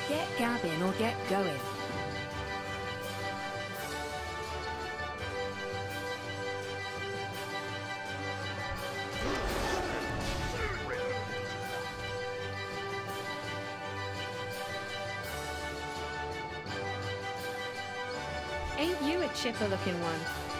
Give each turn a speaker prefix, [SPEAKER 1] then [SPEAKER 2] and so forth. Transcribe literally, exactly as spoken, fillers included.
[SPEAKER 1] Get gabbing or get going.
[SPEAKER 2] Ain't you a chipper looking one?